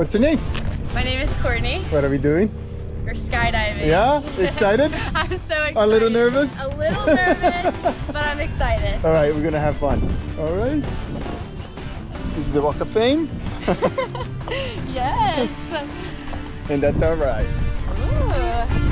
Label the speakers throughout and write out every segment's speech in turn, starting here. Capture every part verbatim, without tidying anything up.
Speaker 1: What's your name?
Speaker 2: My name is Courtney.
Speaker 1: What are we doing?
Speaker 2: We're skydiving.
Speaker 1: Yeah? Excited?
Speaker 2: I'm so excited.
Speaker 1: A little nervous?
Speaker 2: A little nervous, but I'm excited.
Speaker 1: All right, we're gonna have fun. All right? This is the Walk of Fame?
Speaker 2: Yes.
Speaker 1: And that's our ride.
Speaker 2: Ooh.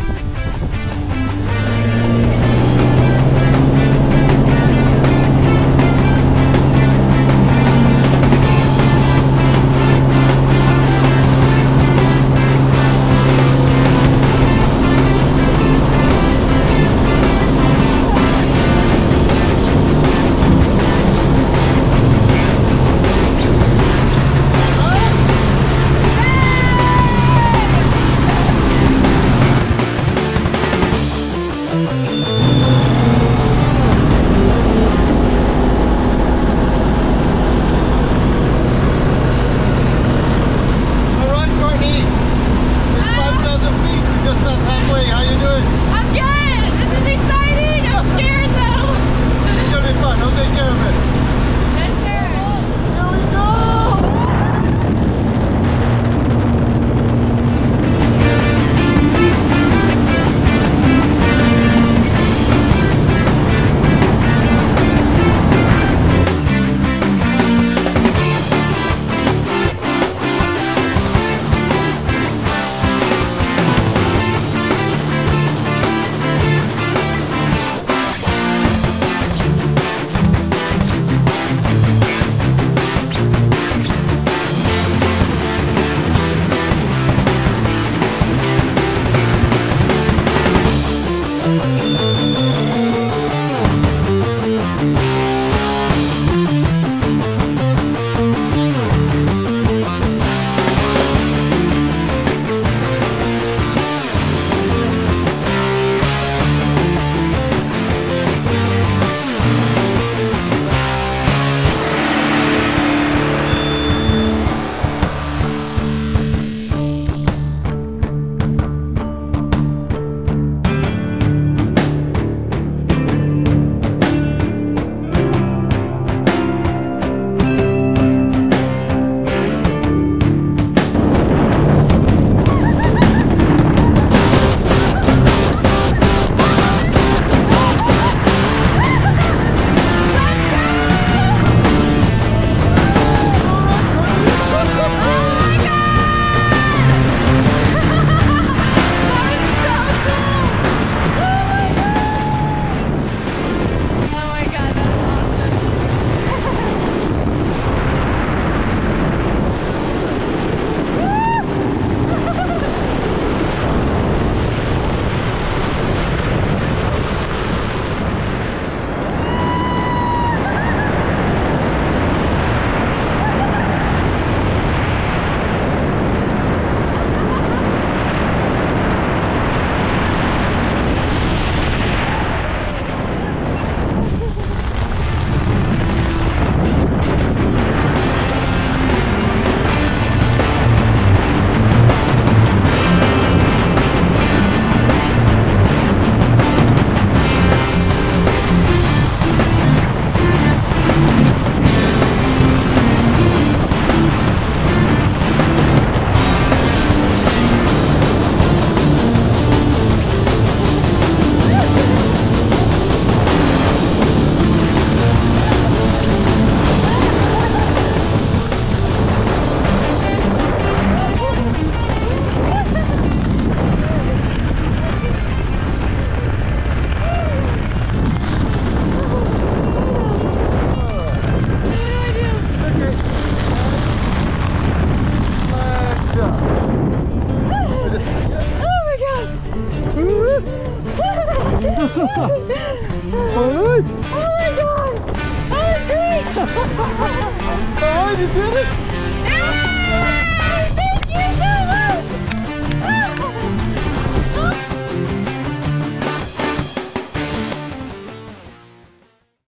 Speaker 1: Alright!
Speaker 2: Oh my god! That was great!
Speaker 1: Alright, you did it!
Speaker 2: Yeah!